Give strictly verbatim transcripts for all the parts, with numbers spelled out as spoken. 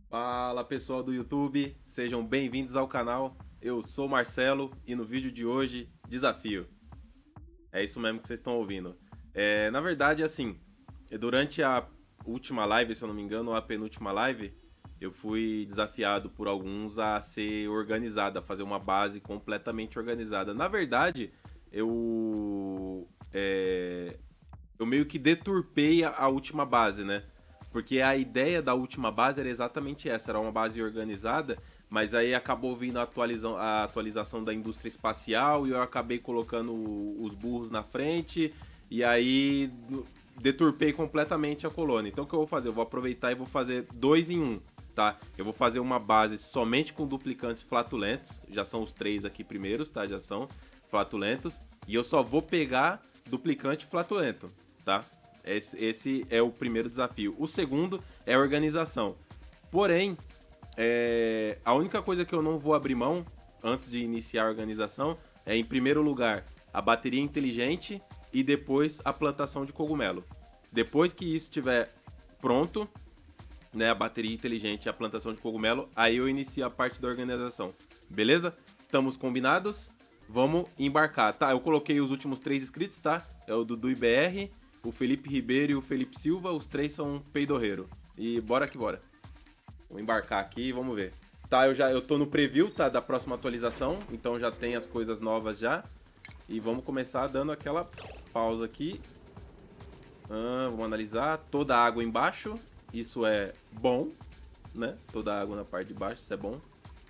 Fala pessoal do YouTube, sejam bem-vindos ao canal. Eu sou o Marcelo e no vídeo de hoje, desafio. É isso mesmo que vocês estão ouvindo. É, na verdade, assim, durante a última live, se eu não me engano, ou a penúltima live, eu fui desafiado por alguns a ser organizado, a fazer uma base completamente organizada. Na verdade, eu, é, eu meio que deturpei a, a última base, né? Porque a ideia da última base era exatamente essa, era uma base organizada, mas aí acabou vindo a, atualização, a atualização da indústria espacial e eu acabei colocando os burros na frente e aí deturpei completamente a colônia. Então o que eu vou fazer? Eu vou aproveitar e vou fazer dois em um, tá? Eu vou fazer uma base somente com duplicantes flatulentos, já são os três aqui primeiros, tá? Já são flatulentos, e eu só vou pegar duplicante flatulento, tá? Esse, esse é o primeiro desafio. O segundo é a organização. Porém, é, a única coisa que eu não vou abrir mão antes de iniciar a organização é, em primeiro lugar, a bateria inteligente e depois a plantação de cogumelo. Depois que isso estiver pronto, né, a bateria inteligente e a plantação de cogumelo, aí eu inicio a parte da organização. Beleza? Estamos combinados? Vamos embarcar. Tá, eu coloquei os últimos três inscritos, tá? É o Dudu I B R, o Felipe Ribeiro e o Felipe Silva, os três são peidorreiro. E bora que bora. Vou embarcar aqui e vamos ver. Tá, eu já eu tô no preview, tá, da próxima atualização, então já tem as coisas novas já. E vamos começar dando aquela pausa aqui. Ah, vamos analisar toda a água embaixo. Isso é bom, né? Toda a água na parte de baixo, isso é bom.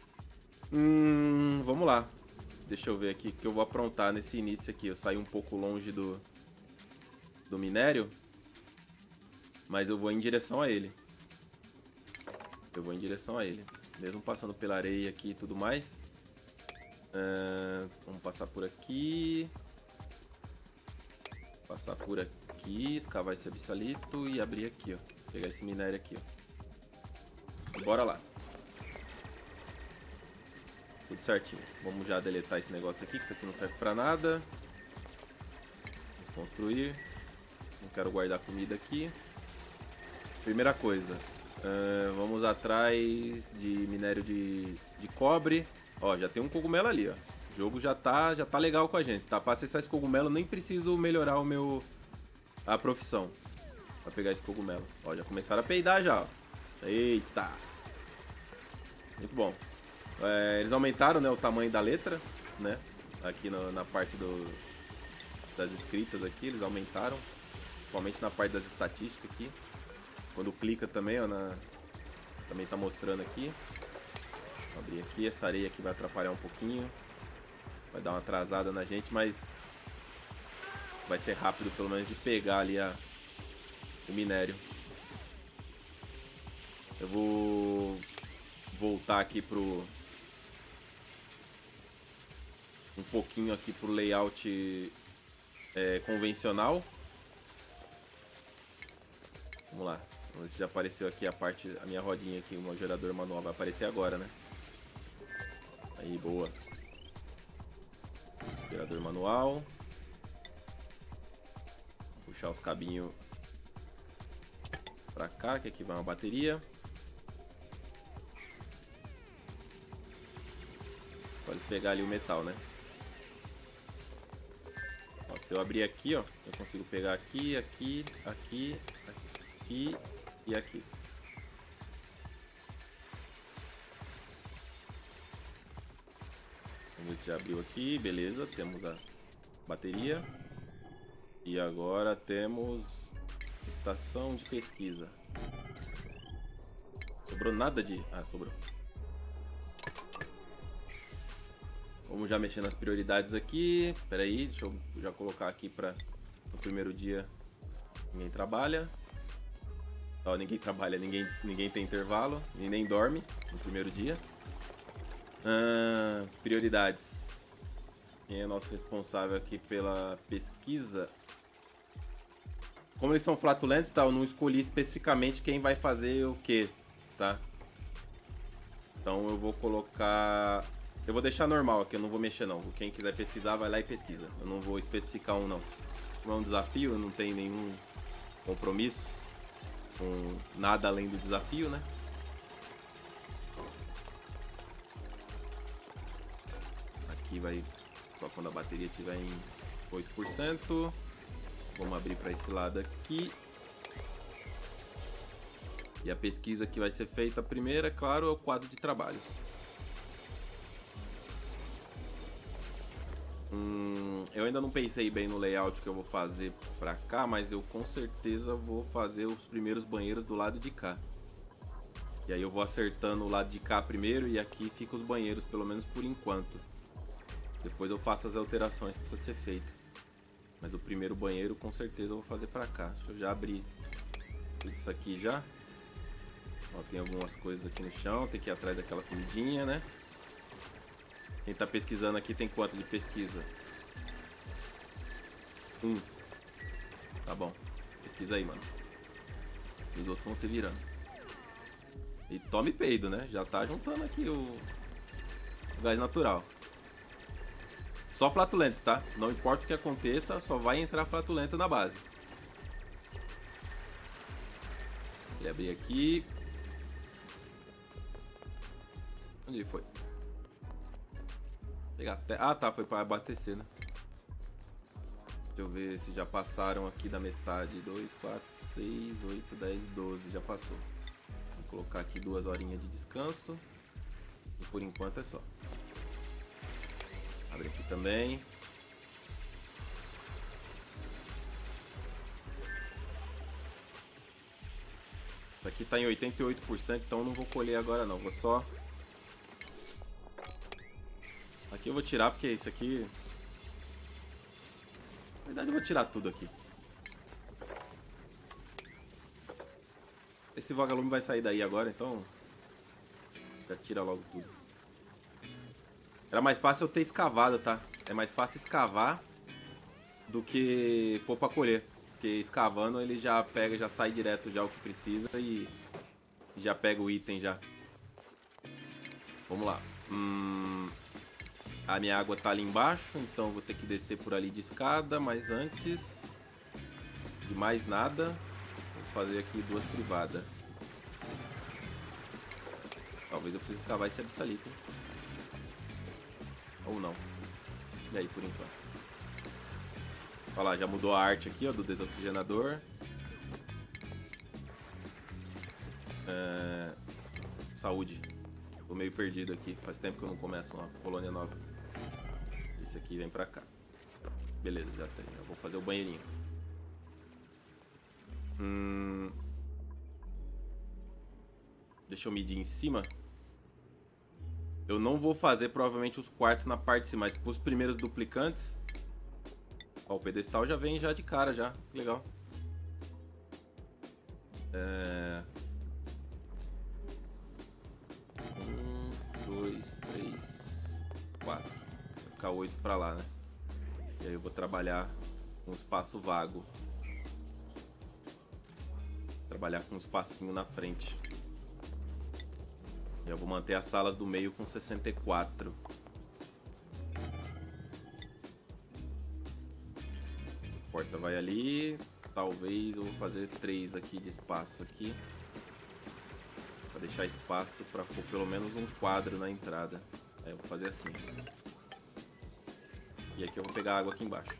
Hum, vamos lá. Deixa eu ver aqui o que eu vou aprontar nesse início aqui. Eu saí um pouco longe do do minério, mas eu vou em direção a ele. Eu vou em direção a ele, mesmo passando pela areia aqui e tudo mais. Uh, vamos passar por aqui, passar por aqui, escavar esse abissalito e abrir aqui, ó. Pegar esse minério aqui, ó. E bora lá. Tudo certinho. Vamos já deletar esse negócio aqui, que isso aqui não serve pra nada. Vamos construir. Não quero guardar comida aqui. Primeira coisa, uh, vamos atrás de minério de, de cobre. Ó, já tem um cogumelo ali, ó. O jogo já tá, já tá legal com a gente, tá? Pra acessar esse cogumelo nem preciso melhorar o meu... a profissão. Pra pegar esse cogumelo. Ó, já começaram a peidar já, ó. Eita! Muito bom. É, eles aumentaram, né, o tamanho da letra, né? Aqui no, na parte do, das escritas aqui, eles aumentaram. Principalmente na parte das estatísticas aqui. Quando clica também, ó, na... também tá mostrando aqui. Vou abrir aqui, essa areia aqui vai atrapalhar um pouquinho. Vai dar uma atrasada na gente, mas vai ser rápido pelo menos de pegar ali a... o minério. Eu vou voltar aqui pro... um pouquinho aqui pro layout é, convencional. Vamos lá. Vamos ver se já apareceu aqui a parte, a minha rodinha aqui, o meu gerador manual. Vai aparecer agora, né? Aí, boa. Gerador manual. Vou puxar os cabinhos pra cá, que aqui vai uma bateria. Só eles pegar ali o metal, né? Ó, se eu abrir aqui, ó, eu consigo pegar aqui, aqui, aqui, aqui e aqui. Vamos ver se já abriu aqui. Beleza, temos a bateria. E agora temos estação de pesquisa. Sobrou nada de... Ah, sobrou. Vamos já mexer nas prioridades aqui. Espera aí, deixa eu já colocar aqui para no primeiro dia ninguém trabalha. Ó, ninguém trabalha, ninguém, ninguém tem intervalo e nem dorme no primeiro dia. Ah, prioridades. Quem é nosso responsável aqui pela pesquisa? Como eles são flatulentos, tá? Eu não escolhi especificamente quem vai fazer o que, tá? Então eu vou colocar... Eu vou deixar normal aqui, eu não vou mexer não. Quem quiser pesquisar, vai lá e pesquisa. Eu não vou especificar um não. Não é um desafio, não tem nenhum compromisso com nada além do desafio, né? aqui vai só quando a bateria estiver em oito por cento. Vamos abrir para esse lado aqui. E a pesquisa que vai ser feita primeiro, é claro, é o quadro de trabalhos. Hum, eu ainda não pensei bem no layout que eu vou fazer pra cá, mas eu com certeza vou fazer os primeiros banheiros do lado de cá. E aí eu vou acertando o lado de cá primeiro e aqui fica os banheiros, pelo menos por enquanto. Depois eu faço as alterações que precisa ser feita. Mas o primeiro banheiro com certeza eu vou fazer pra cá. Deixa eu já abrir tudo isso aqui já. Ó, tem algumas coisas aqui no chão, tem que ir atrás daquela comidinha, né? Quem tá pesquisando aqui tem quanto de pesquisa? Um. Tá bom. Pesquisa aí, mano. Os outros vão se virando. E tome peido, né? Já tá juntando aqui o, o gás natural. Só flatulentos, tá? Não importa o que aconteça, só vai entrar flatulenta na base. Vou abrir aqui. Onde ele foi? Pegar até... Ah, tá. Foi para abastecer, né? Deixa eu ver se já passaram aqui da metade. dois, quatro, seis, oito, dez, doze. Já passou. Vou colocar aqui duas horinhas de descanso. E por enquanto é só. Abre aqui também. Isso aqui tá em oitenta e oito por cento, então eu não vou colher agora não. Vou só... Aqui eu vou tirar porque isso aqui... Na verdade eu vou tirar tudo aqui. Esse vagalume vai sair daí agora, então... Já tira logo tudo. Era mais fácil eu ter escavado, tá? É mais fácil escavar do que pôr pra colher. Porque escavando ele já pega, já sai direto já o que precisa e já pega o item já. Vamos lá. Hum... A minha água tá ali embaixo, então vou ter que descer por ali de escada, mas antes de mais nada, vou fazer aqui duas privadas. Talvez eu precise escavar esse absalito. Ou não. E aí, por enquanto. Olha lá, já mudou a arte aqui, ó, do desoxigenador. É... Saúde. Tô meio perdido aqui. Faz tempo que eu não começo uma colônia nova. Esse aqui vem pra cá. Beleza, já tem. Eu vou fazer o banheirinho. Hum... Deixa eu medir em cima. Eu não vou fazer provavelmente os quartos na parte de cima, mas pros primeiros duplicantes... Ó, o pedestal já vem já de cara já. Legal. É... Um, dois, três, quatro. Vai ficar oito pra lá, né? E aí eu vou trabalhar com espaço vago. Trabalhar com um espacinho na frente. E eu vou manter as salas do meio com sessenta e quatro. A porta vai ali. Talvez eu vou fazer três aqui de espaço aqui. Pra deixar espaço pra pôr pelo menos um quadro na entrada. Aí eu vou fazer assim. E aqui eu vou pegar água aqui embaixo.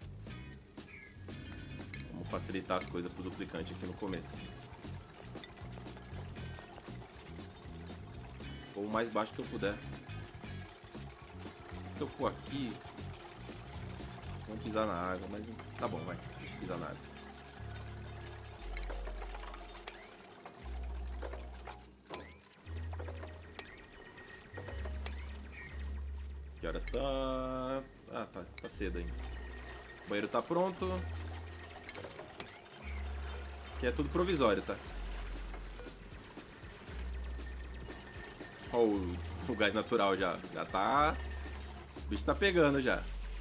Vamos facilitar as coisas pro duplicante aqui no começo. Ou o mais baixo que eu puder. Se eu for aqui... Vamos pisar na água, mas tá bom, vai. Deixa eu pisar na água. Que horas tá? Ah, tá, tá cedo ainda. O banheiro tá pronto. Aqui é tudo provisório, tá? Ó, o, o gás natural já. Já tá... O bicho tá pegando já.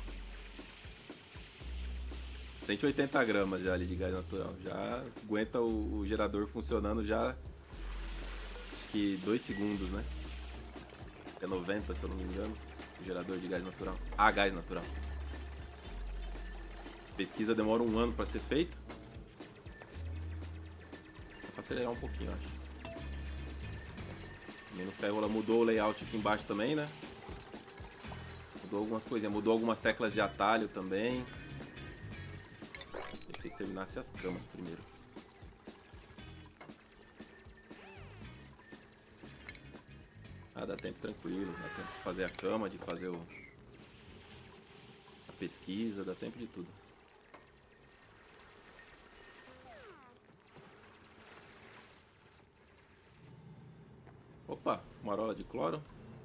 cento e oitenta gramas já ali de gás natural. Já aguenta o, o gerador funcionando já. Acho que dois segundos, né? É noventa, se eu não me engano. O gerador de gás natural. Ah, gás natural. A pesquisa demora um ano para ser feita. Vou acelerar um pouquinho, eu acho. Também não ficar enrolando. Mudou o layout aqui embaixo também, né? Mudou algumas coisinhas. Mudou algumas teclas de atalho também. Queria que vocês terminassem as camas primeiro. Ah, dá tempo tranquilo. Dá tempo de fazer a cama, de fazer o... a pesquisa. Dá tempo de tudo. Opa, fumarola de cloro.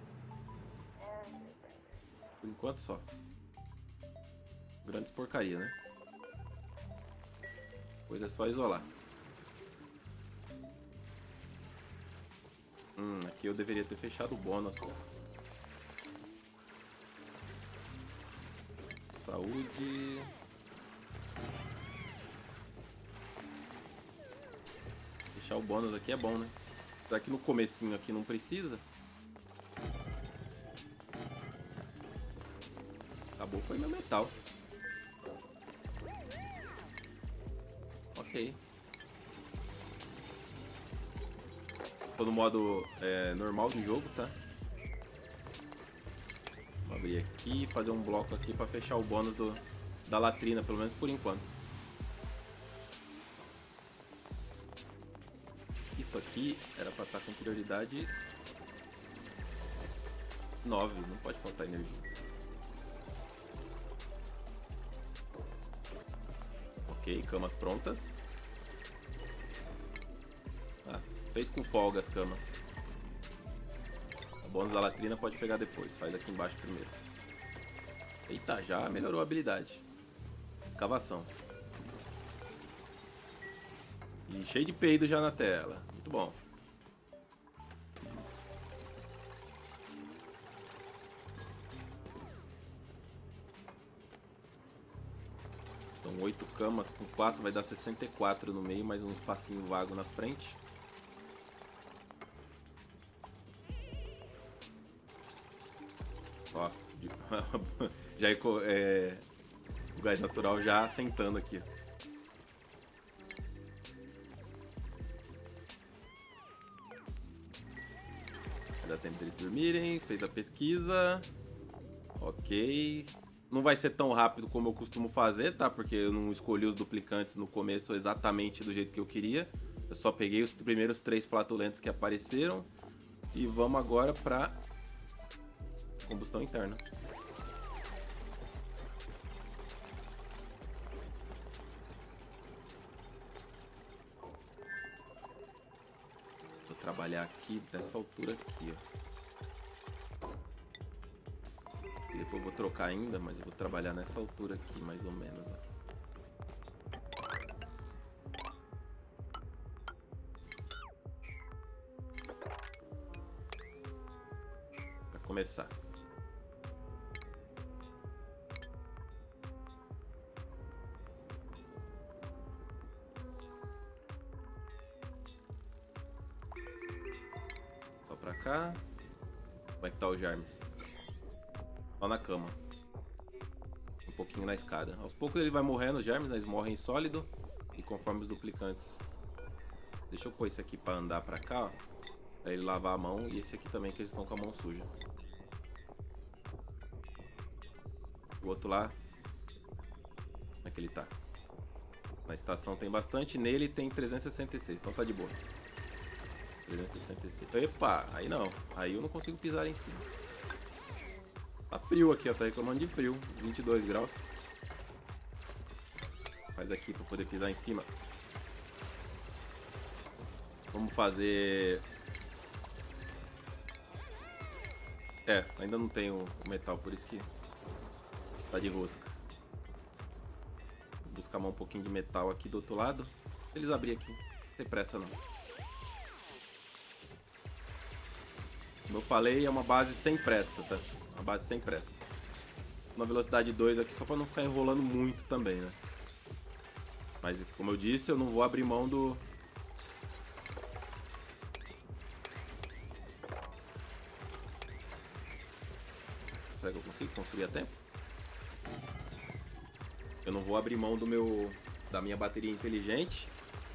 Por enquanto só. Grandes porcaria, né? Depois é só isolar. Hum, aqui eu deveria ter fechado o bônus. Saúde. Fechar o bônus aqui é bom, né? Já que no comecinho aqui não precisa. Acabou, foi meu metal. Ok. Tô no modo é, normal de jogo, tá? Vou abrir aqui e fazer um bloco aqui pra fechar o bônus do, da latrina, pelo menos por enquanto. Isso aqui era pra estar com prioridade nove, não pode faltar energia. Ok, camas prontas. Ah, fez com folga as camas. O bônus da latrina pode pegar depois, faz aqui embaixo primeiro. Eita, já melhorou a habilidade. Escavação. E cheio de peido já na tela. Muito bom. São oito camas, com quatro vai dar sessenta e quatro no meio, mais um espacinho vago na frente. Ó, já é, o gás natural já assentando aqui. Vai dar tempo deles dormirem, fez a pesquisa. Ok. Não vai ser tão rápido como eu costumo fazer, tá? Porque eu não escolhi os duplicantes no começo exatamente do jeito que eu queria. Eu só peguei os primeiros três flatulentos que apareceram. E vamos agora pra combustão interna. Vou trabalhar aqui, nessa altura aqui, ó. Depois eu vou trocar ainda, mas eu vou trabalhar nessa altura aqui, mais ou menos, ó. Pra começar. Só pra cá. Como é que tá o Jarmes? Só na cama. Um pouquinho na escada. Aos poucos ele vai morrendo, os germes, né? Eles morrem sólido. E conforme os duplicantes. Deixa eu pôr esse aqui pra andar pra cá, ó. Pra ele lavar a mão. E esse aqui também, que eles estão com a mão suja. O outro lá. Como é que ele tá? Na estação tem bastante. Nele tem trezentos e sessenta e seis. Então tá de boa. trezentos e sessenta e seis. Epa! Aí não. Aí eu não consigo pisar em cima. Tá frio aqui, ó. Tá reclamando de frio. vinte e dois graus. Faz aqui pra poder pisar em cima. Vamos fazer... É, ainda não tenho o metal, por isso que tá de rosca. Vou buscar um pouquinho de metal aqui do outro lado. Eles abrir aqui. Não tem pressa, não. Como eu falei, é uma base sem pressa, tá? Uma base sem pressa. Na velocidade dois aqui, só pra não ficar enrolando muito também, né? Mas, como eu disse, eu não vou abrir mão do... Será que eu consigo construir a tempo? Eu não vou abrir mão do meu... da minha bateria inteligente.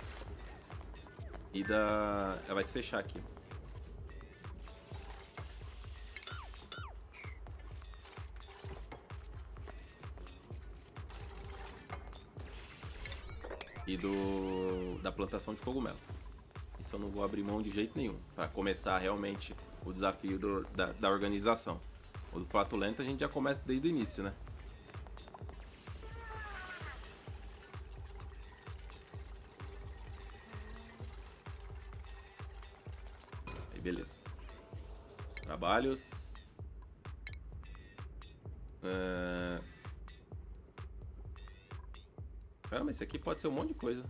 E da... Ela vai se fechar aqui. e do da plantação de cogumelo. Isso eu não vou abrir mão de jeito nenhum, para começar realmente o desafio do, da, da organização. O do flatulento a gente já começa desde o início, né? Aí beleza. Trabalhos. Uh... Caramba, esse aqui pode ser um monte de coisa.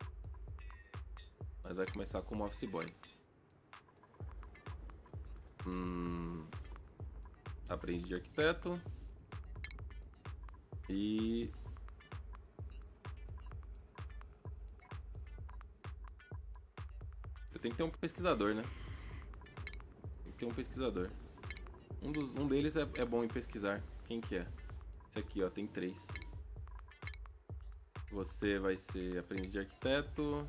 Mas vai começar como office boy. Hum... Aprendiz de arquiteto. E... Eu tenho que ter um pesquisador, né? Tem que ter um pesquisador. Um, dos, um deles é, é bom em pesquisar. Quem que é? Esse aqui, ó, tem três. Você vai ser aprendiz de arquiteto.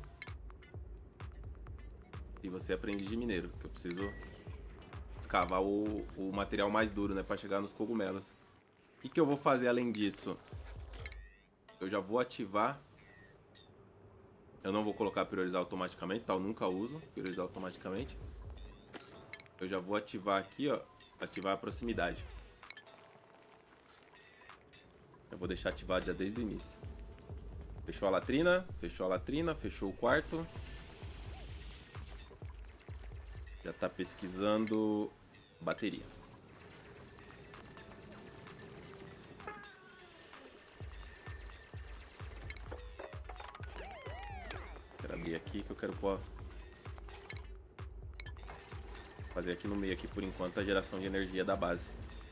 E você é aprendiz de mineiro, que eu preciso escavar o, o material mais duro, né, para chegar nos cogumelos. O que, que eu vou fazer além disso? Eu já vou ativar. Eu não vou colocar priorizar automaticamente, tá? Eu nunca uso priorizar automaticamente. Eu já vou ativar aqui, ó, ativar a proximidade. Eu vou deixar ativado já desde o início. Fechou a latrina, fechou a latrina, fechou o quarto. Já tá pesquisando bateria. Quero abrir aqui que eu quero pôr... fazer aqui no meio aqui por enquanto a geração de energia da base.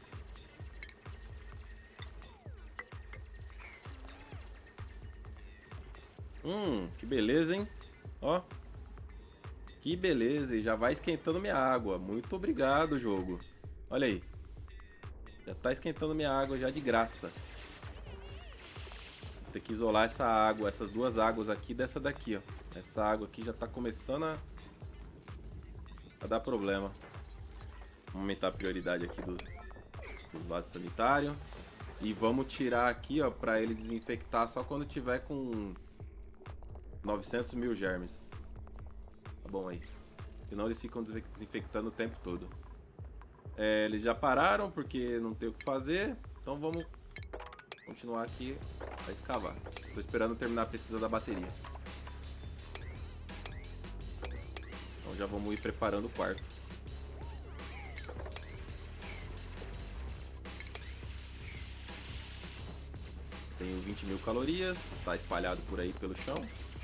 Hum, que beleza, hein? Ó. Que beleza, e já vai esquentando minha água. Muito obrigado, jogo. Olha aí. Já tá esquentando minha água já de graça. Vou ter que isolar essa água, essas duas águas aqui dessa daqui, ó. Essa água aqui já tá começando a, a dar problema. Vamos aumentar a prioridade aqui do, do vaso sanitário. E vamos tirar aqui, ó, pra eles desinfectar só quando tiver com novecentos mil germes. Tá bom aí. Senão eles ficam desinfectando o tempo todo. É, eles já pararam porque não tem o que fazer. Então vamos continuar aqui a escavar. Tô esperando terminar a pesquisa da bateria. Então já vamos ir preparando o quarto. Tenho vinte mil calorias. Tá espalhado por aí pelo chão.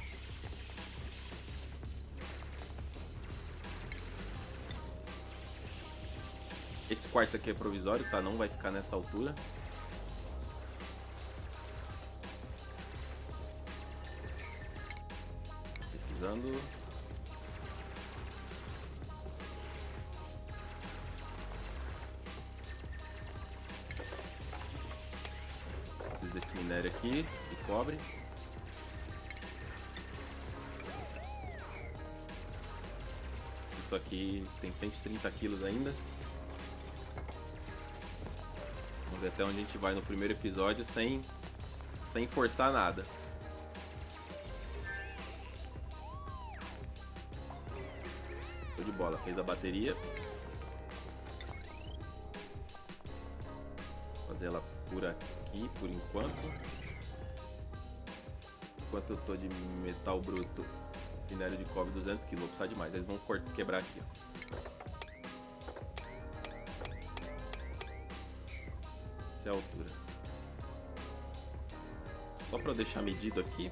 Esse quarto aqui é provisório, tá? Não vai ficar nessa altura. Pesquisando. Preciso desse minério aqui, de cobre. Isso aqui tem cento e trinta quilos ainda. Vamos ver até onde a gente vai no primeiro episódio sem, sem forçar nada. Show de bola, fez a bateria. Vou fazer ela por aqui, por enquanto. Enquanto eu tô de metal bruto, minério de cobre duzentos quilos, vou precisar de mais. Eles vão quebrar aqui, ó. Essa é a altura. Só para eu deixar medido aqui.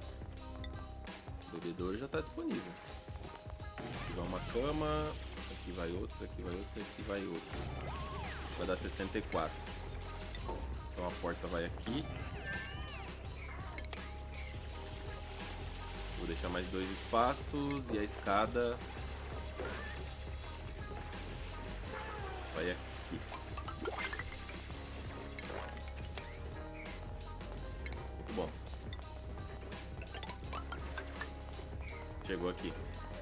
O bebedor já está disponível. Aqui vai uma cama. Aqui vai outra, aqui vai outra, aqui vai outra. Vai dar sessenta e quatro. Então a porta vai aqui. Vou deixar mais dois espaços. E a escada vai aqui. Bom, chegou aqui.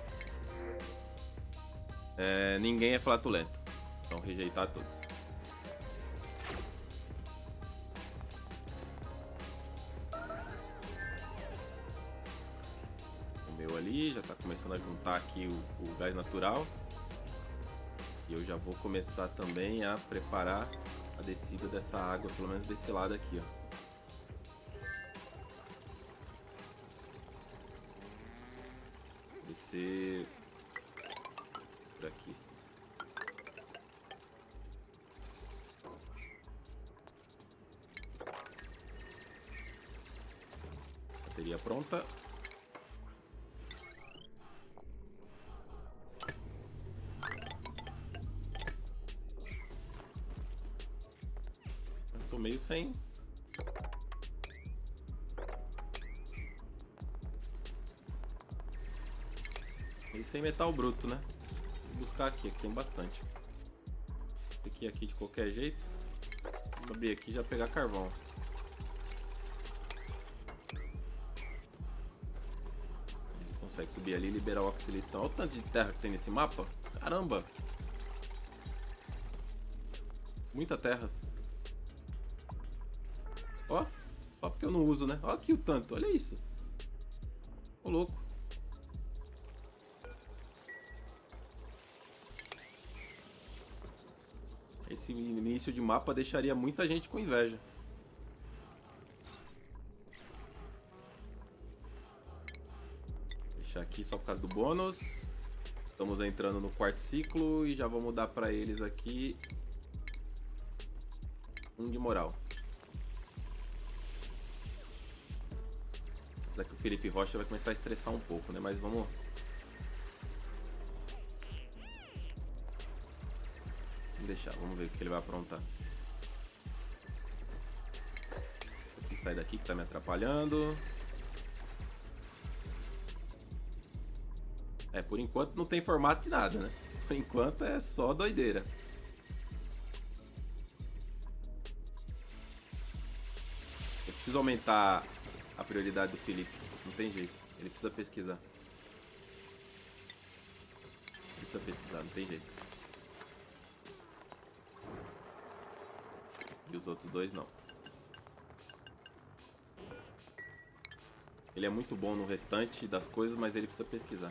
É, ninguém é flatulento, então rejeitar todos. aqui, já tá começando a juntar aqui o, o gás natural. E eu já vou começar também a preparar a descida dessa água, pelo menos desse lado aqui, ó. Descer por aqui. Bateria pronta. Eu tô meio sem. Meio sem metal bruto, né? Vou buscar aqui, aqui tem bastante. Aqui, aqui de qualquer jeito. Vou abrir aqui e já pegar carvão. Consegue subir ali e liberar o oxilitão. Olha o tanto de terra que tem nesse mapa. Caramba! Muita terra. Ó, só porque eu não uso, né? Olha aqui o tanto, olha isso. Ô, louco. Esse início de mapa deixaria muita gente com inveja. Deixar aqui só por causa do bônus. Estamos entrando no quarto ciclo e já vamos dar pra eles aqui um de moral. Apesar que o Felipe Rocha vai começar a estressar um pouco, né? Mas vamos... Vamos deixar, vamos ver o que ele vai aprontar. Isso aqui sai daqui que tá me atrapalhando. É, por enquanto não tem formato de nada, né? Por enquanto é só doideira. Eu preciso aumentar a prioridade do Felipe. Não tem jeito. Ele precisa pesquisar. Ele precisa pesquisar, não tem jeito. E os outros dois não. Ele é muito bom no restante das coisas, mas ele precisa pesquisar.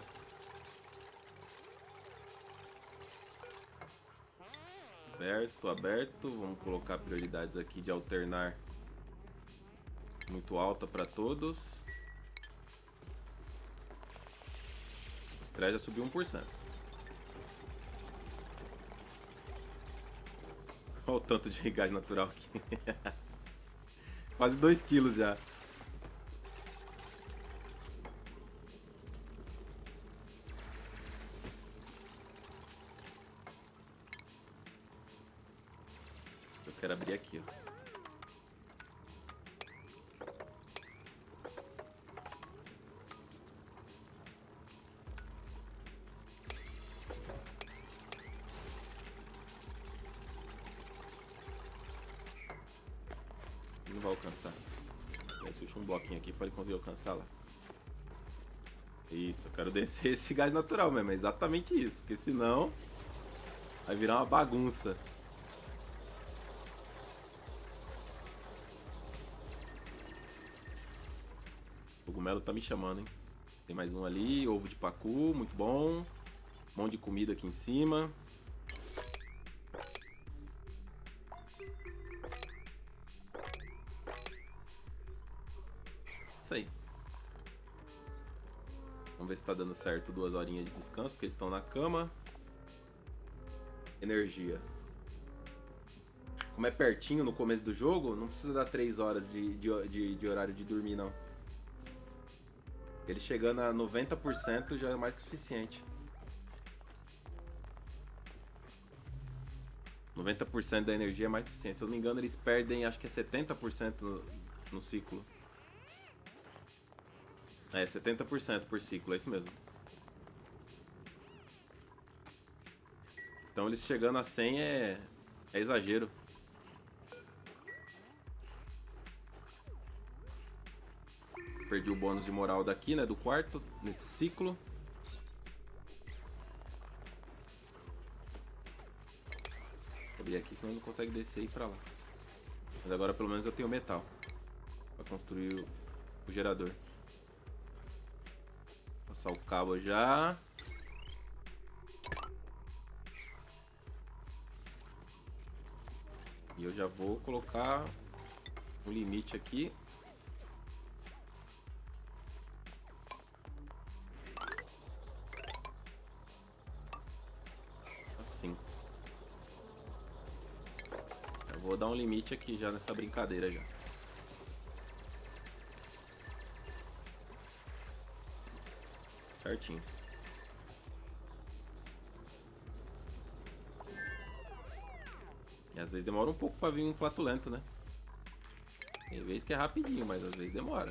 Aberto, aberto. Vamos colocar prioridades aqui de alternar muito alta para todos. O estresse já subiu um por cento. Olha o tanto de gás natural aqui. Quase dois quilos já. Eu quero abrir aqui, ó. Não vai alcançar. Deixa um bloquinho aqui para ele conseguir alcançar lá. Isso, eu quero descer esse gás natural mesmo, é exatamente isso, porque senão vai virar uma bagunça. O cogumelo tá me chamando, hein? Tem mais um ali, ovo de pacu, muito bom. Um monte de comida aqui em cima. Isso aí. Vamos ver se tá dando certo duas horinhas de descanso, porque eles estão na cama. Energia. Como é pertinho no começo do jogo, não precisa dar três horas de, de, de, de horário de dormir, não. Ele chegando a noventa por cento já é mais que suficiente. noventa por cento da energia é mais que suficiente. Se eu não me engano, eles perdem, acho que é setenta por cento no, no ciclo. É, setenta por cento por ciclo, é isso mesmo. Então eles chegando a cem é, é exagero. Perdi o bônus de moral daqui, né, do quarto, nesse ciclo. Vou abrir aqui, senão não consegue descer e ir pra lá. Mas agora pelo menos eu tenho metal pra construir o, o gerador. Passar o cabo já. E eu já vou colocar um limite aqui. Assim. Eu vou dar um limite aqui já nessa brincadeira já. Certinho. E às vezes demora um pouco pra vir um flatulento, né? Tem vezes que é rapidinho, mas às vezes demora.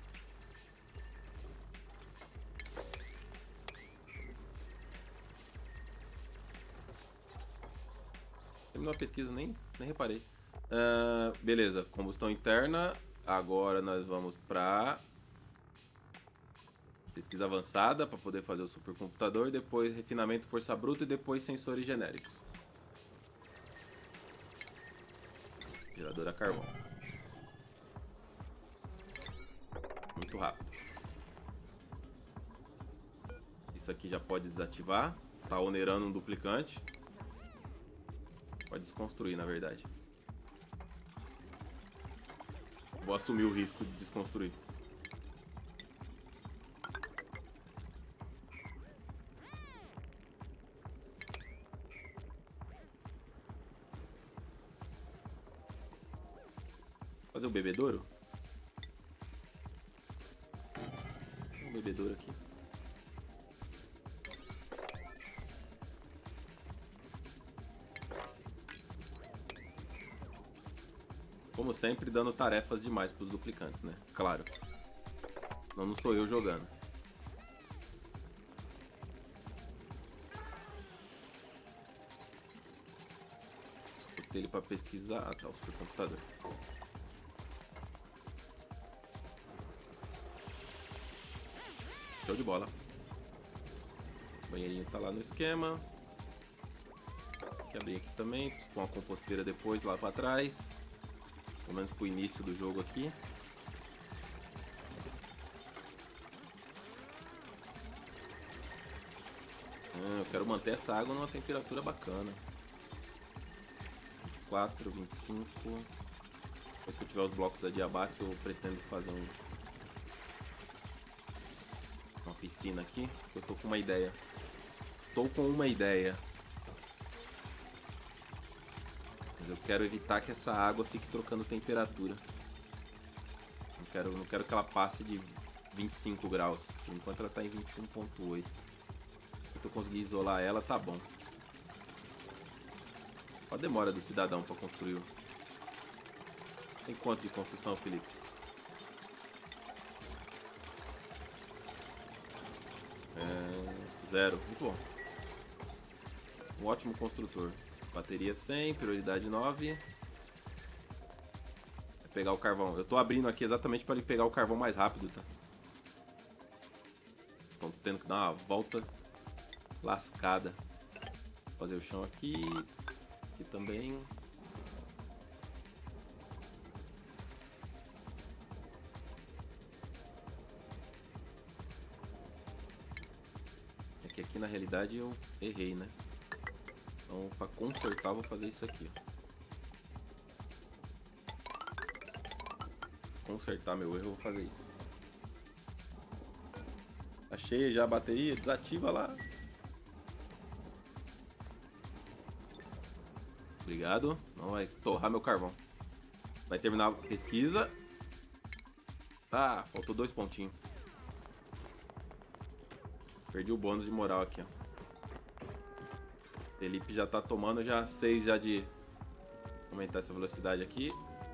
Terminou a pesquisa, nem, nem reparei. Uh, beleza, combustão interna. Agora nós vamos pra pesquisa avançada para poder fazer o supercomputador. Depois refinamento, força bruta e depois sensores genéricos. Gerador a carvão. Muito rápido. Isso aqui já pode desativar. Tá onerando um duplicante. Pode desconstruir, na verdade. Vou assumir o risco de desconstruir. Fazer o bebedouro? Um bebedouro aqui. Como sempre, dando tarefas demais para os duplicantes, né? Claro. Não, não sou eu jogando. Botei ele para pesquisar. Ah, tá, o supercomputador. Show de bola. O banheirinho tá lá no esquema. Tem que abrir aqui também, com a composteira depois lá para trás. Pelo menos pro início do jogo aqui. Ah, eu quero manter essa água numa temperatura bacana. vinte e quatro, vinte e cinco. Depois que eu tiver os blocos adiabatos, eu pretendo fazer um... uma piscina aqui. Eu tô com uma ideia. Estou com uma ideia. Mas eu quero evitar que essa água fique trocando temperatura. Não quero, não quero que ela passe de vinte e cinco graus. Por enquanto ela está em vinte e um ponto oito. Se eu conseguir isolar ela, tá bom. Olha a demora do cidadão para construir. Tem quanto de construção, Felipe? É, zero. Muito bom. Um ótimo construtor. Bateria cem, prioridade nove. Vai pegar o carvão. Eu tô abrindo aqui exatamente para ele pegar o carvão mais rápido, tá? Estão tendo que dar uma volta lascada. Vou fazer o chão aqui. Aqui também. Aqui, aqui na realidade eu errei, né? Então, para consertar, eu vou fazer isso aqui. Consertar meu erro, eu vou fazer isso. Tá cheia já a bateria? Desativa lá. Obrigado. Não vai torrar meu carvão. Vai terminar a pesquisa. Ah, faltou dois pontinhos. Perdi o bônus de moral aqui, ó. Felipe já tá tomando já seis já de aumentar essa velocidade aqui.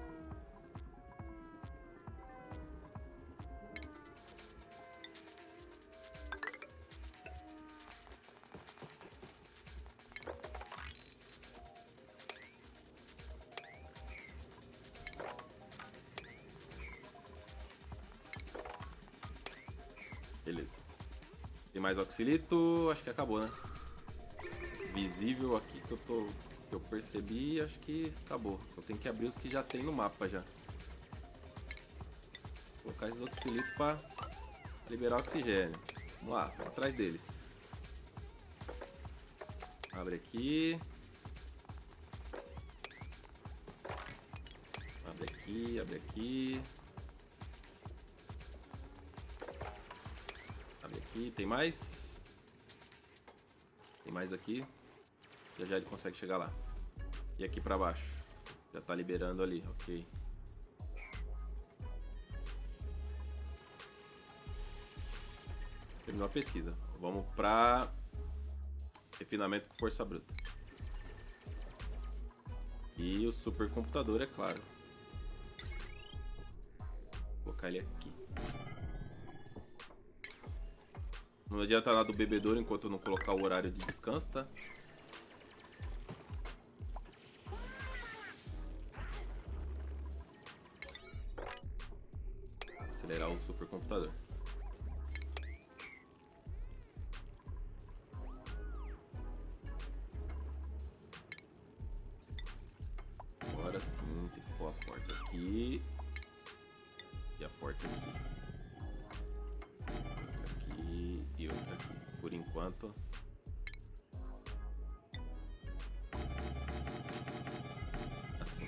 Beleza. Tem mais oxilito? Acho que acabou, né? Visível aqui que eu tô, que eu percebi, acho que acabou. Só tem que abrir os que já tem no mapa já. Vou colocar esses oxilitos para liberar oxigênio. Vamos lá, vamos atrás deles. Abre aqui. Abre aqui, abre aqui. Abre aqui, tem mais? Tem mais aqui. Já já ele consegue chegar lá. E aqui pra baixo. Já tá liberando ali, ok. Terminou a pesquisa. Vamos pra refinamento com força bruta. E o supercomputador, é claro. Vou colocar ele aqui. Não adianta nada do bebedouro enquanto eu não colocar o horário de descanso, tá? Acelerar o supercomputador. Agora sim, tem que pôr a porta aqui. E a porta aqui. Outra aqui e outra aqui. Por enquanto. Assim.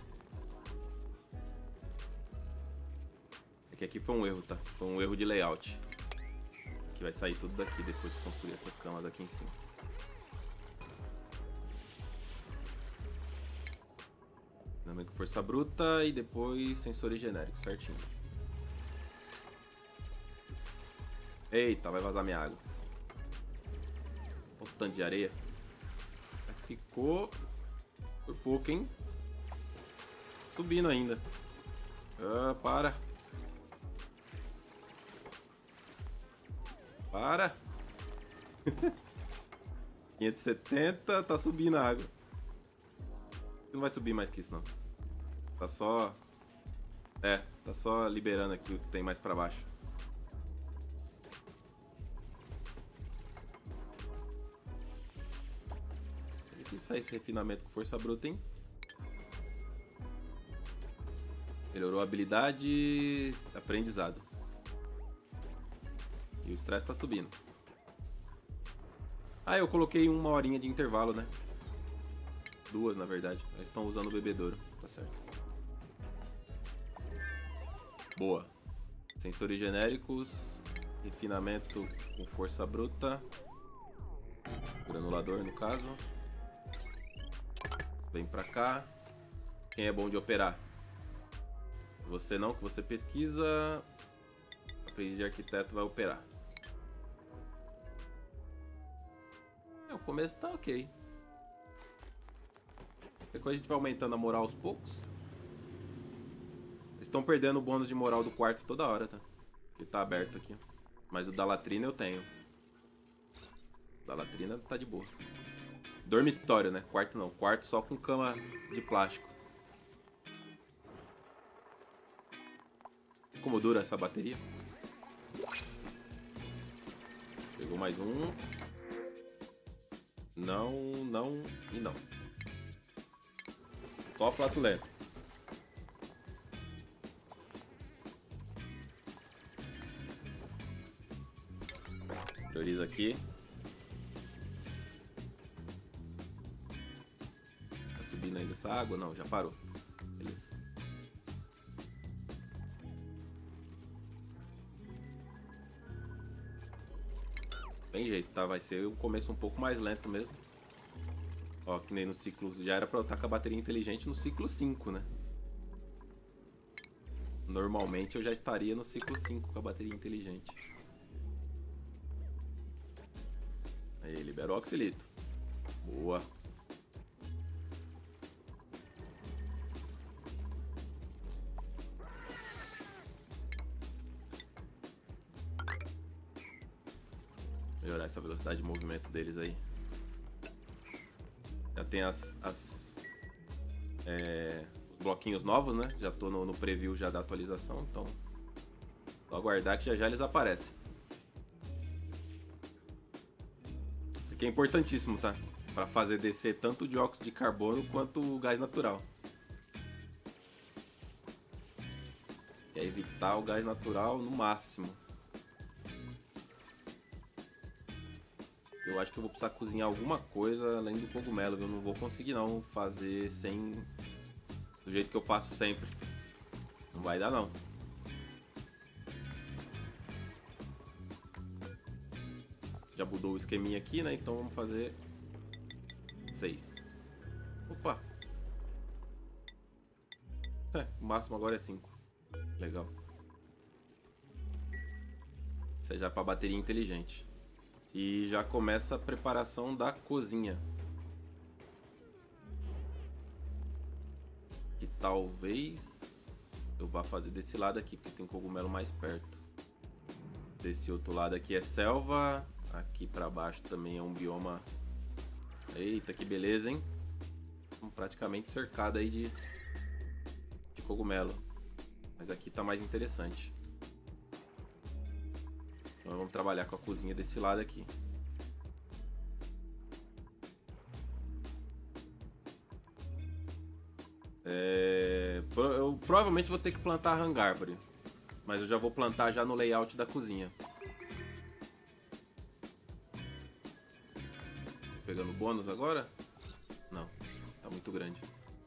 É que aqui foi um erro, tá? Foi um erro de layout. Que vai sair tudo daqui depois que construir essas camas aqui em cima. Treinamento com força bruta e depois sensores genéricos, certinho. Eita, vai vazar minha água. Olha o tanto de areia. Ficou por pouco, hein? Subindo ainda. Ah, para. Para. quinhentos e setenta, tá subindo a água. Não vai subir mais que isso, não. Tá só... É, tá só liberando aqui o que tem mais pra baixo. Tem que sair esse refinamento com força bruta, hein? Melhorou a habilidade... Aprendizado. E o estresse tá subindo. Ah, eu coloquei uma horinha de intervalo, né? Duas, na verdade. Eles estão usando o bebedouro. Tá certo. Boa. Sensores genéricos. Refinamento com força bruta. Granulador, no caso. Vem pra cá. Quem é bom de operar? Você não, que você pesquisa. Aprendiz de arquiteto vai operar. É, o começo tá ok. Depois a gente vai aumentando a moral aos poucos. Eles estão perdendo o bônus de moral do quarto toda hora, tá? Que tá aberto aqui. Mas o da latrina eu tenho. O da latrina tá de boa. Dormitório, né? Quarto não. Quarto só com cama de plástico. Como dura essa bateria? Pegou mais um. Não, não e não. Só flatulento. Prioriza aqui. Tá subindo ainda essa água? Não, já parou. Beleza. Tem jeito, tá? Vai ser o começo um pouco mais lento mesmo. Ó, que nem no ciclo... Já era pra eu estar com a bateria inteligente no ciclo cinco, né? Normalmente eu já estaria no ciclo cinco com a bateria inteligente. Aí, libera o oxilito. Boa. Melhorar essa velocidade de movimento deles aí. Já tem as... as é, os bloquinhos novos, né? Já tô no, no preview já da atualização, então... Só aguardar que já já eles aparecem. Isso aqui é importantíssimo, tá? Para fazer descer tanto o dióxido de carbono quanto o gás natural. Quer evitar o gás natural no máximo. Eu acho que eu vou precisar cozinhar alguma coisa além do cogumelo. Eu não vou conseguir não fazer sem... do jeito que eu faço sempre. Não vai dar não. Já mudou o esqueminha aqui, né? Então vamos fazer seis. Opa! É, o máximo agora é cinco. Legal. Isso aí já é pra bateria inteligente. E já começa a preparação da cozinha. Que talvez eu vá fazer desse lado aqui, porque tem cogumelo mais perto. Desse outro lado aqui é selva. Aqui pra baixo também é um bioma. Eita, que beleza, hein? Praticamente cercado aí de, de cogumelo. Mas aqui tá mais interessante. Então vamos trabalhar com a cozinha desse lado aqui. É... Eu provavelmente vou ter que plantar hangárvore. Mas eu já vou plantar já no layout da cozinha. Pegando bônus agora? Não, tá muito grande.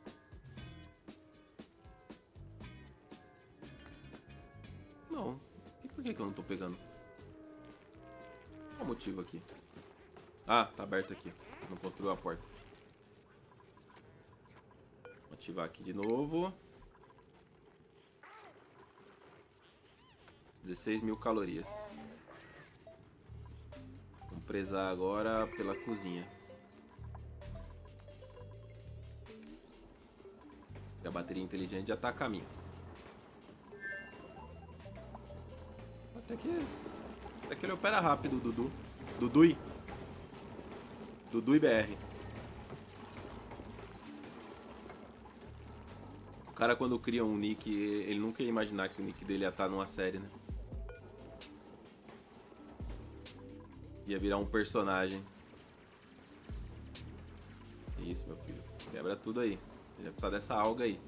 Não, e por que que eu não tô pegando? Qual o motivo aqui? Ah, tá aberto aqui. Não construiu a porta. Vou ativar aqui de novo. dezesseis mil calorias. Vamos prezar agora pela cozinha. E a bateria inteligente já tá a caminho. Até que... Até que ele opera rápido, Dudu. Dudui. Dudui B R. O cara quando cria um nick, ele nunca ia imaginar que o nick dele ia estar numa série, né? Ia virar um personagem. Isso, meu filho. Quebra tudo aí. Ele vai precisar dessa alga aí.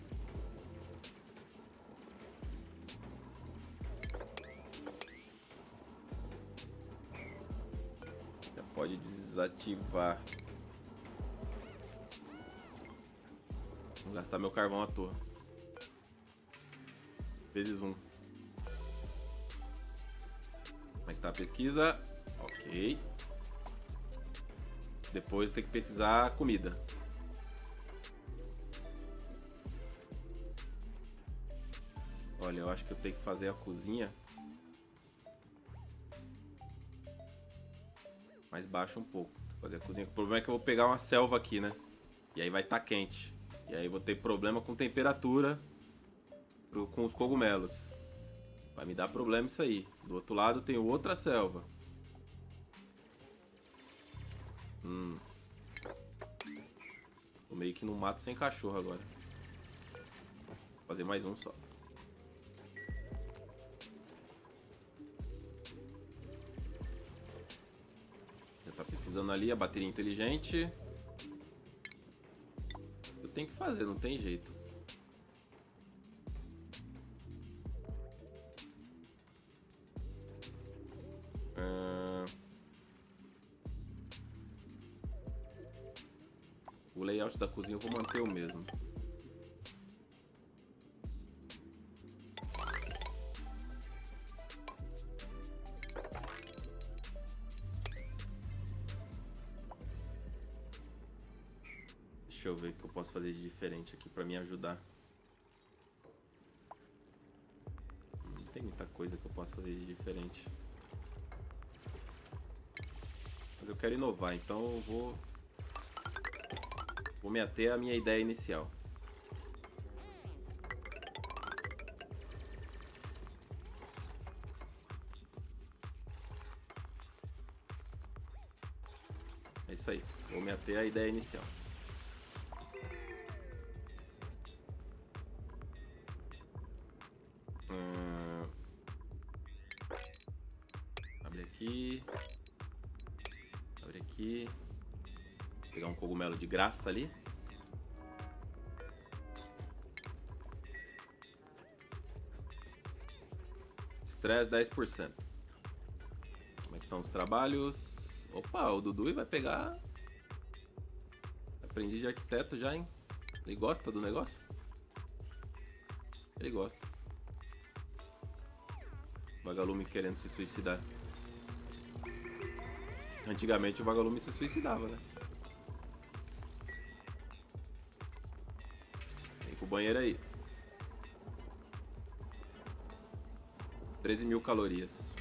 Já pode desativar. Vou gastar meu carvão à toa. Vezes um. Como é que tá a pesquisa? Ok. Depois tem que pesquisar comida. Olha, eu acho que eu tenho que fazer a cozinha mais baixa um pouco. Fazer a cozinha. O problema é que eu vou pegar uma selva aqui, né? E aí vai estar quente. E aí vou ter problema com temperatura pro, com os cogumelos. Vai me dar problema isso aí. Do outro lado tem outra selva. Hum. Tô meio que no mato sem cachorro agora. Vou fazer mais um só. Já tá pesquisando ali a bateria inteligente. Eu tenho que fazer, não tem jeito. O layout da cozinha eu vou manter o mesmo. Deixa eu ver o que eu posso fazer de diferente aqui pra me ajudar. Não tem muita coisa que eu possa fazer de diferente. Mas eu quero inovar, então eu vou... Vou me ater à minha ideia inicial. É isso aí. Vou me ater à ideia inicial. Hum... Abre aqui. Abre aqui. Vou pegar um cogumelo de graça ali. Estresse dez por cento. Como é que estão os trabalhos? Opa, o Dudu vai pegar... Aprendi de arquiteto já, hein? Ele gosta do negócio? Ele gosta. Vagalume querendo se suicidar. Antigamente o vagalume se suicidava, né? Vem pro banheiro aí. treze mil calorias.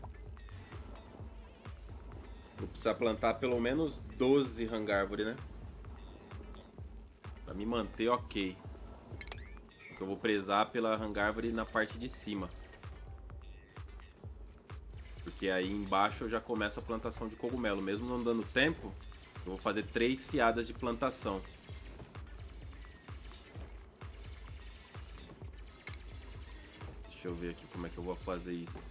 Vou precisar plantar pelo menos doze hangárvore, né? Pra me manter ok. Porque eu vou prezar pela hangárvore na parte de cima. Porque aí embaixo eu já começo a plantação de cogumelo. Mesmo não dando tempo, eu vou fazer três fiadas de plantação. Deixa eu ver aqui como é que eu vou fazer isso.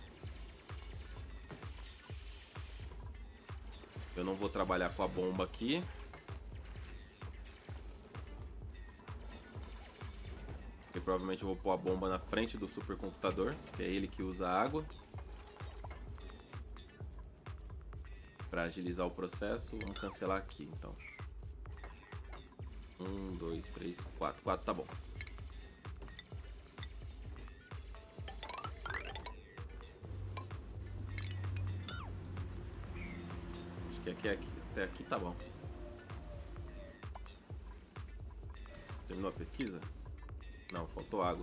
Eu não vou trabalhar com a bomba aqui. Porque provavelmente eu vou pôr a bomba na frente do supercomputador, que é ele que usa água. Para agilizar o processo, vamos cancelar aqui então. Um, dois, três, quatro. Quatro tá bom. Acho que aqui, aqui, até aqui tá bom. Terminou a pesquisa? Não, faltou água.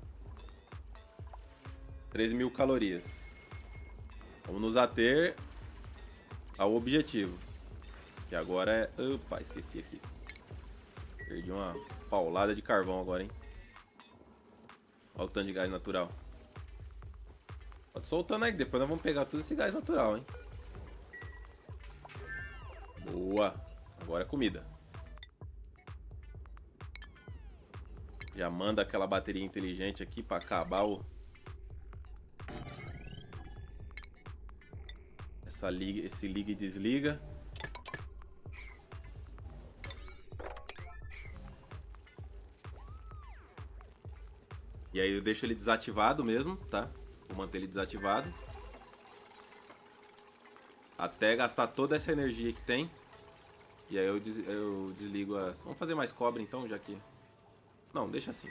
treze mil calorias. Vamos nos ater ao objetivo. Que agora é... Opa, esqueci aqui. Perdi uma paulada de carvão agora, hein? Olha o tanto de gás natural. Pode soltando aí, que depois nós vamos pegar todo esse gás natural, hein? Boa! Agora é comida. Já manda aquela bateria inteligente aqui pra acabar o... Essa liga, esse liga e desliga. E aí eu deixo ele desativado mesmo, tá? Vou manter ele desativado. Até gastar toda essa energia que tem. E aí eu, des eu desligo as... Vamos fazer mais cobre então, já que... Não, deixa assim.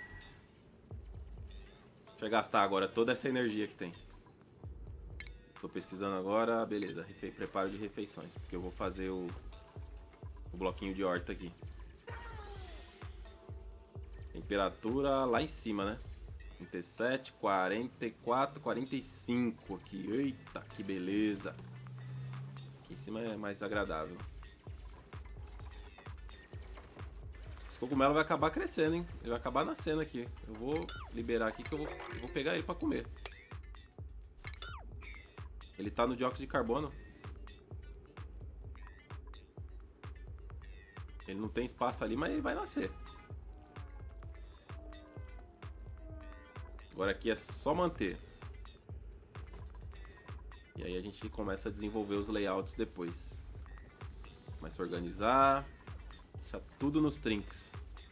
Deixa eu gastar agora toda essa energia que tem. Tô pesquisando agora, beleza, refe... preparo de refeições, porque eu vou fazer o, o bloquinho de horta aqui. Temperatura lá em cima, né? trinta e sete, quarenta e quatro, quarenta e cinco aqui. Eita, que beleza. Aqui em cima é mais agradável. Esse cogumelo vai acabar crescendo, hein? Ele vai acabar nascendo aqui. Eu vou liberar aqui que eu vou, eu vou pegar ele pra comer. Ele tá no dióxido de carbono. Ele não tem espaço ali, mas ele vai nascer. Agora aqui é só manter. E aí a gente começa a desenvolver os layouts depois. Começa a organizar. Deixa tudo nos trinks.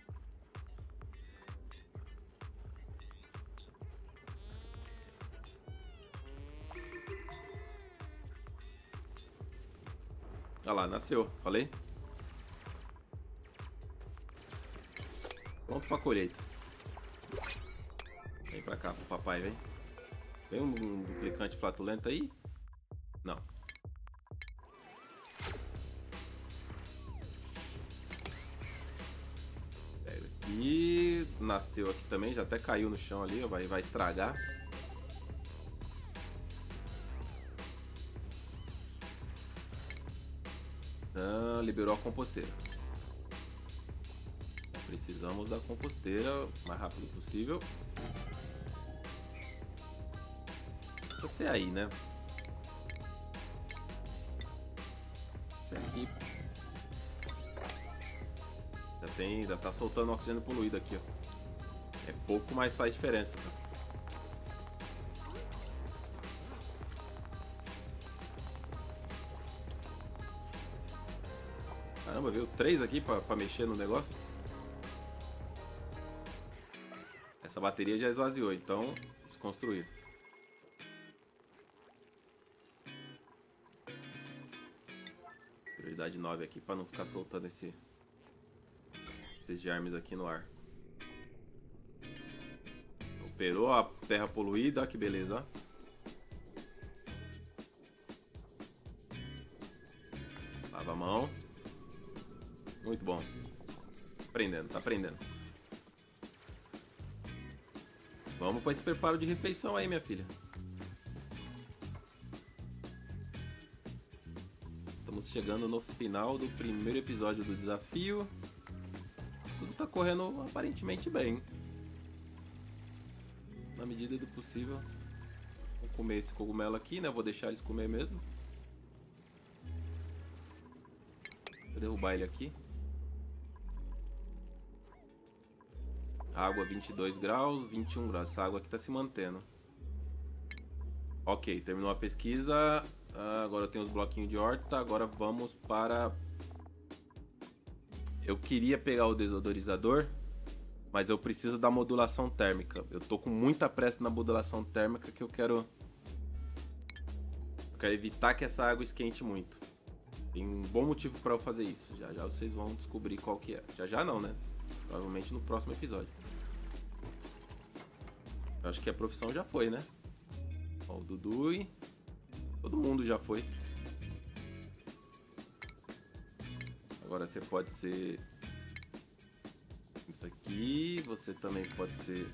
Olha lá, nasceu, falei. Pronto pra colheita. Vem pra cá pro papai, vem. Tem um, um duplicante flatulento aí? Não. Pega aqui. Nasceu aqui também, já até caiu no chão ali, ó, vai, vai estragar. Ah, liberou a composteira. Precisamos da composteira o mais rápido possível. Precisa ser aí, né? Isso aqui já tem, já tá soltando oxigênio poluído aqui, ó. É pouco, mas faz diferença, tá? Caramba, veio três aqui pra, pra mexer no negócio. Essa bateria já esvaziou, então desconstruir. velocidade nove aqui pra não ficar soltando esse, esses germes aqui no ar. Operou a terra poluída, olha que beleza, ó. Lava a mão. Muito bom. Aprendendo, tá aprendendo. Vamos para esse preparo de refeição aí, minha filha. Estamos chegando no final do primeiro episódio do desafio. Tudo tá correndo aparentemente bem. Na medida do possível. Vou comer esse cogumelo aqui, né? Vou deixar eles comer mesmo. Vou derrubar ele aqui. Água vinte e dois graus, vinte e um graus. Essa água aqui tá se mantendo. Ok, terminou a pesquisa. Uh, agora eu tenho os bloquinhos de horta. Agora vamos para... Eu queria pegar o desodorizador, mas eu preciso da modulação térmica. Eu tô com muita pressa na modulação térmica que eu quero... Eu quero evitar que essa água esquente muito. Tem um bom motivo para eu fazer isso. Já já vocês vão descobrir qual que é. Já já não, né? Provavelmente no próximo episódio. Eu acho que a profissão já foi, né? Ó, o Dudu e... Todo mundo já foi. Agora você pode ser... Isso aqui. Você também pode ser...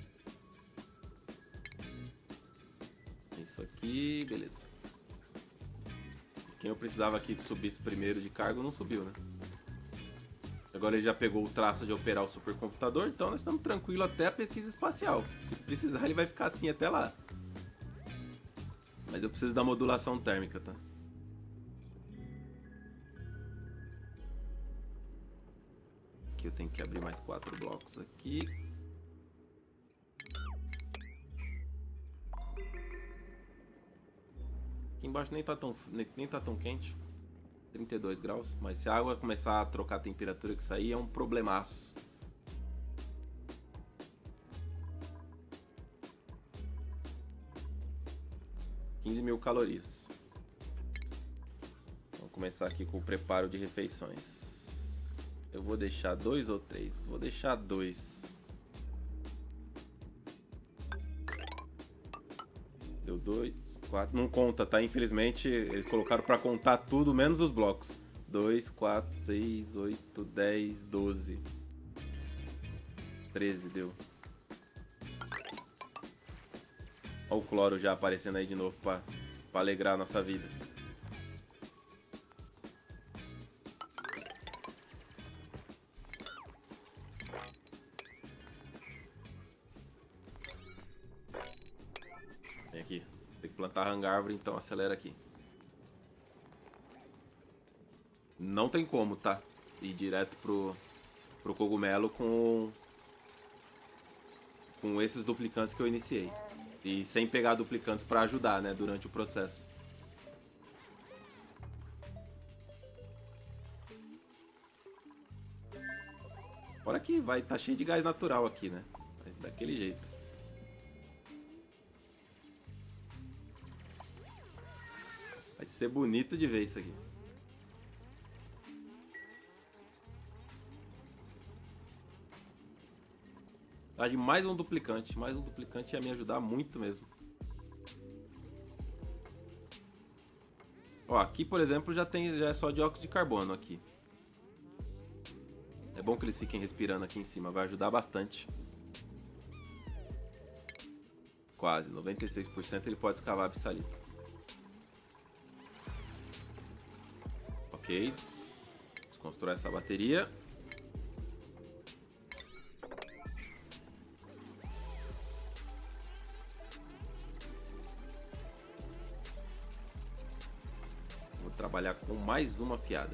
Isso aqui. Beleza. Quem eu precisava aqui que subisse primeiro de cargo não subiu, né? Agora ele já pegou o traço de operar o supercomputador, então nós estamos tranquilos até a pesquisa espacial. Se precisar, ele vai ficar assim até lá. Mas eu preciso da modulação térmica, tá? Aqui eu tenho que abrir mais quatro blocos aqui. Aqui embaixo nem tá tão, nem, nem tá tão quente. trinta e dois graus, mas se a água começar a trocar a temperatura que sair é um problemaço. quinze mil calorias. Vamos começar aqui com o preparo de refeições. Eu vou deixar dois ou três? Vou deixar dois. Deu dois. quatro, não conta, tá? Infelizmente, eles colocaram pra contar tudo, menos os blocos. dois, quatro, seis, oito, dez, doze. treze deu. Olha o cloro já aparecendo aí de novo pra, pra alegrar a nossa vida. Vem aqui. Tem que plantar hangárvore, então acelera aqui. Não tem como, tá? Ir direto pro, pro cogumelo com, com esses duplicantes que eu iniciei. E sem pegar duplicantes pra ajudar, né? Durante o processo. Fora que vai tá cheio de gás natural aqui, né? Daquele jeito. Vai ser bonito de ver isso aqui. Tá de mais um duplicante. Mais um duplicante ia me ajudar muito mesmo. Ó, aqui, por exemplo, já tem já é só dióxido de carbono aqui. É bom que eles fiquem respirando aqui em cima. Vai ajudar bastante. Quase. noventa e seis por cento ele pode escavar a absalita. Ok. Desconstrói essa bateria. Vou trabalhar com mais uma fiada.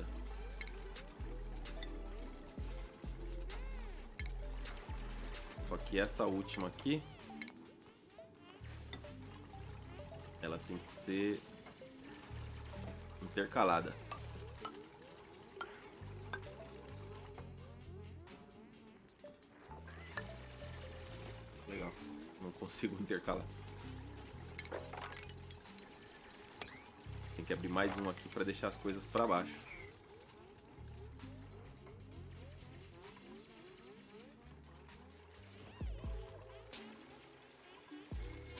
Só que essa última aqui, ela tem que ser intercalada. Legal, não consigo intercalar. Tem que abrir mais um aqui para deixar as coisas para baixo.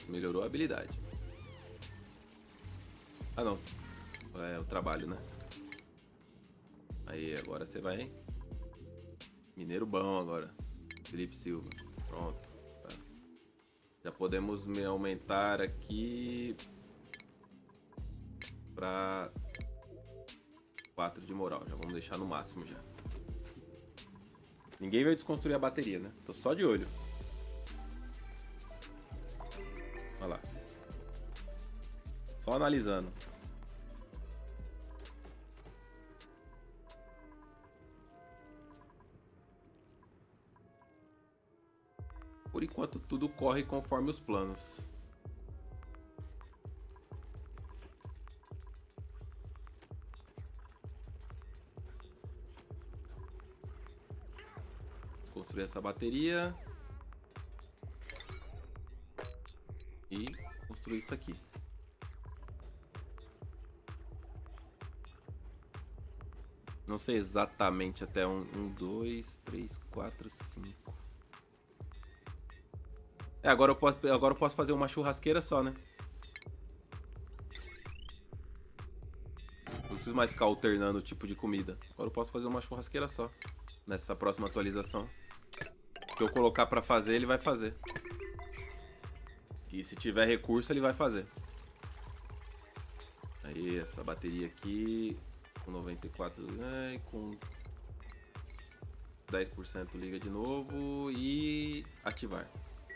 melhorou a habilidade. Ah, não. É o trabalho, né? Aí, agora você vai... Mineiro bom agora. Felipe Silva. Pronto. Tá. Já podemos me aumentar aqui... Pra... quatro de moral. Já vamos deixar no máximo já. Ninguém vai desconstruir a bateria, né? Tô só de olho. Olha lá. Só analisando. Por enquanto tudo corre conforme os planos. Construir essa bateria. E construir isso aqui. Não sei exatamente até um, um, dois, três, quatro, cinco. É, agora eu posso, agora eu posso fazer uma churrasqueira só, né? Não preciso mais ficar alternando o tipo de comida. Agora eu posso fazer uma churrasqueira só. Nessa próxima atualização. O que eu colocar pra fazer, ele vai fazer. E se tiver recurso, ele vai fazer. Aí, essa bateria aqui... Com noventa e quatro... É, com... dez por cento liga de novo. E... ativar.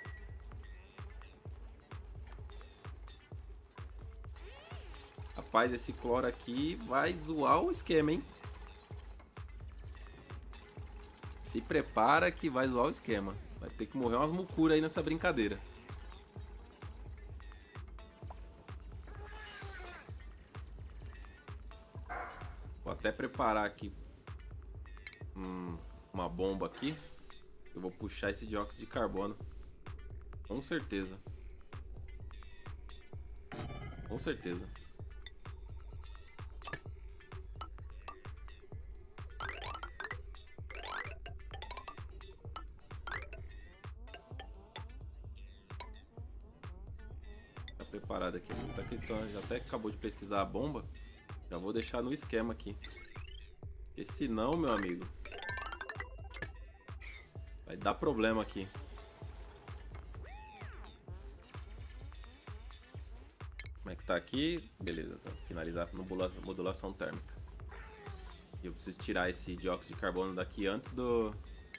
Rapaz, esse cloro aqui vai zoar o esquema, hein? Se prepara que vai zoar o esquema. Vai ter que morrer umas mucuras aí nessa brincadeira. Vou até preparar aqui hum, uma bomba aqui. Eu vou puxar esse dióxido de carbono. Com certeza. Com certeza. Preparado aqui, muita questão. Já até acabou de pesquisar a bomba. Já vou deixar no esquema aqui. Porque senão, meu amigo, vai dar problema aqui. Como é que tá aqui? Beleza, tá. Finalizar a modulação térmica. Eu preciso tirar esse dióxido de carbono daqui antes do...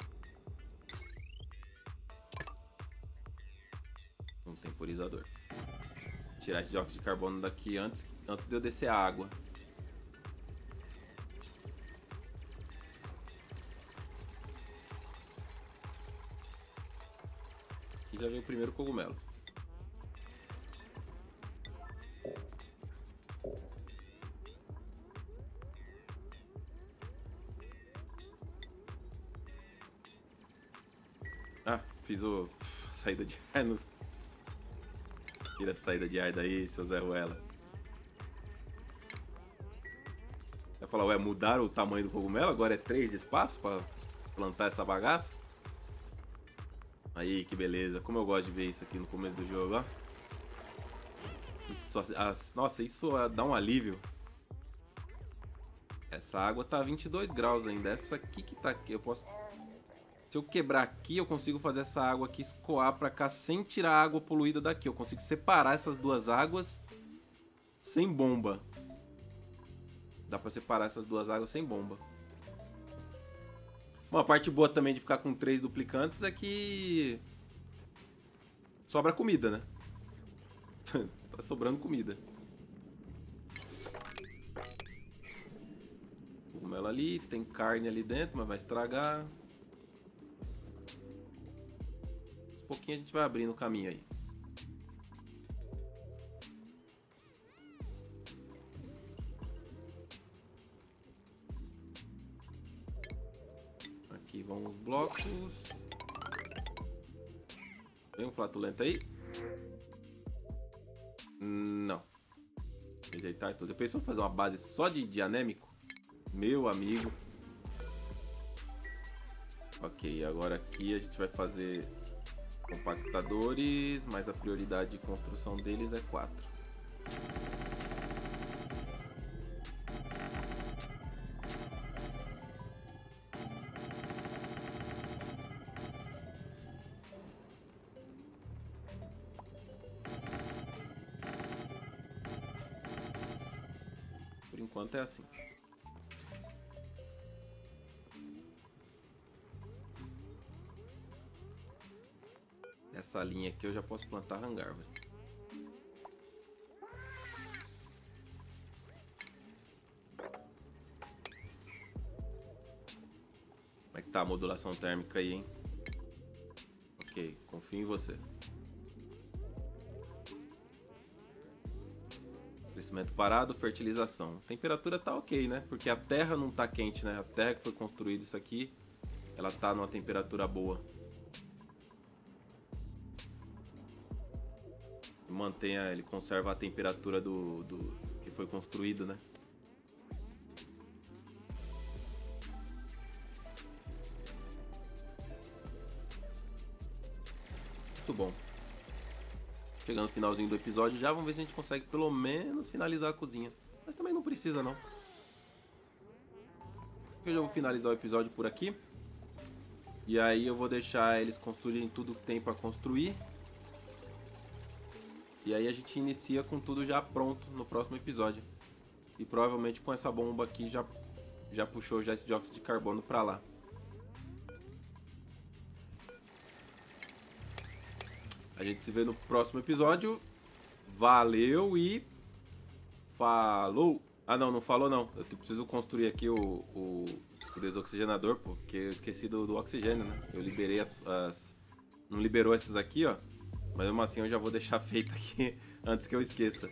Um temporizador. Tirar esse dióxido de carbono daqui antes, antes de eu descer a água. Aqui já veio o primeiro cogumelo. Ah, fiz o... a saída de ar no... Tira a saída de ar daí, seu Zé Ruela. Vai falar, ué, mudaram o tamanho do cogumelo? Agora é três de espaço pra plantar essa bagaça? Aí, que beleza. Como eu gosto de ver isso aqui no começo do jogo, ó. Isso, as, nossa, isso dá um alívio. Essa água tá vinte e dois graus ainda. Essa aqui que tá aqui, eu posso... Se eu quebrar aqui, eu consigo fazer essa água aqui escoar pra cá sem tirar a água poluída daqui. Eu consigo separar essas duas águas sem bomba. Dá pra separar essas duas águas sem bomba. Uma parte boa também de ficar com três duplicantes é que... sobra comida, né? Tá sobrando comida. Cogumelo ali, tem carne ali dentro, mas vai estragar. Um pouquinho a gente vai abrindo o caminho aí. Aqui vão os blocos. Tem um flatulento aí? Não. Rejeitar tudo. Eu pensou em fazer uma base só de, de anêmico? Meu amigo. Ok, agora aqui a gente vai fazer compactadores, mas a prioridade de construção deles é quatro. Por enquanto é assim. Essa linha aqui eu já posso plantar hangar, velho. Como é que tá a modulação térmica aí, hein? Ok, confio em você. Crescimento parado, fertilização. A temperatura tá ok, né? Porque a terra não tá quente, né? A terra que foi construída isso aqui, ela tá numa temperatura boa. Mantenha, ele conserva a temperatura do, do que foi construído, né? Muito bom. Chegando no finalzinho do episódio já, vamos ver se a gente consegue pelo menos finalizar a cozinha. Mas também não precisa, não. Eu já vou finalizar o episódio por aqui. E aí eu vou deixar eles construírem tudo que tem para construir. E aí a gente inicia com tudo já pronto no próximo episódio. E provavelmente com essa bomba aqui já, já puxou já esse dióxido de carbono para lá. A gente se vê no próximo episódio. Valeu e... falou! Ah não, não falou não. Eu preciso construir aqui o, o, o desoxigenador, porque eu esqueci do, do oxigênio, né? Eu liberei as, as... Não liberou esses aqui, ó. Mas mesmo assim eu já vou deixar feito aqui antes que eu esqueça.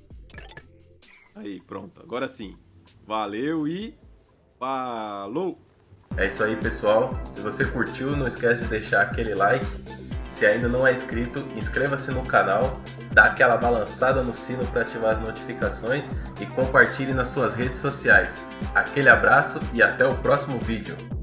Aí, pronto. Agora sim. Valeu e... falou! É isso aí, pessoal. Se você curtiu, não esquece de deixar aquele like. Se ainda não é inscrito, inscreva-se no canal, dá aquela balançada no sino para ativar as notificações e compartilhe nas suas redes sociais. Aquele abraço e até o próximo vídeo.